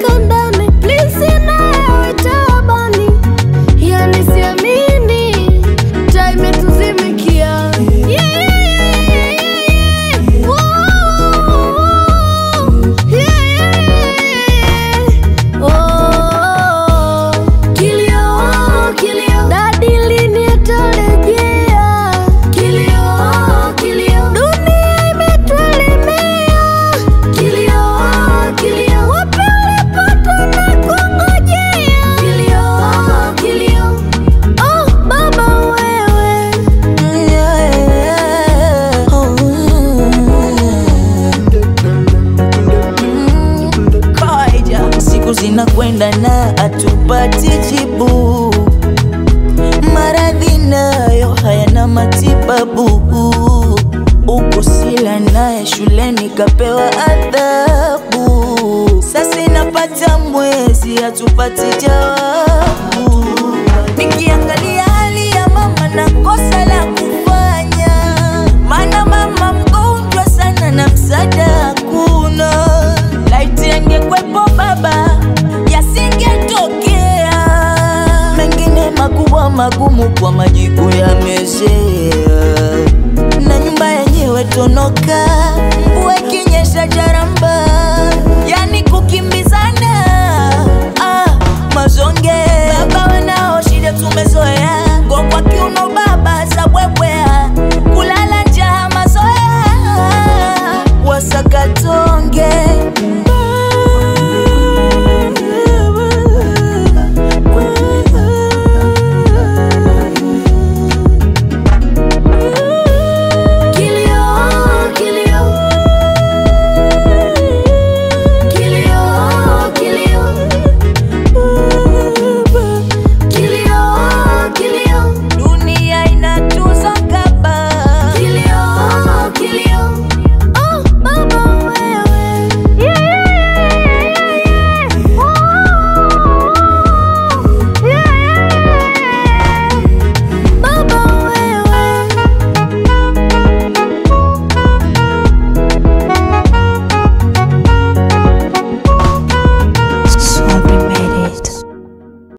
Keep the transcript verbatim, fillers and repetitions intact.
umeniweka ndani, please nawe tabani. Yani siamini, time ituzimikia. Yeah, yeah, yeah, yeah, yeah. Woo, yeah, yeah. Oh, Kilio, Kilio, dadi lini atarejea? Kilio, Kilio, dunia imetulemea. Kilio, Kilio, wapi ulipata na kungojea? Kilio, Kilio, oh baba wewe. Yeah. Oh. Kaja, siku zinakwenda na atupati jibu. Maradhi nayo hayana matibabu. Uko Sillah naye shuleni kapewa adhabu. Sasa inapata mwezi hatupati jawabu. Nikiangalia hali ya mama na kosa la kufanya, maana mama mgonjwa sana na msaada hakuna. Laiti angekuwa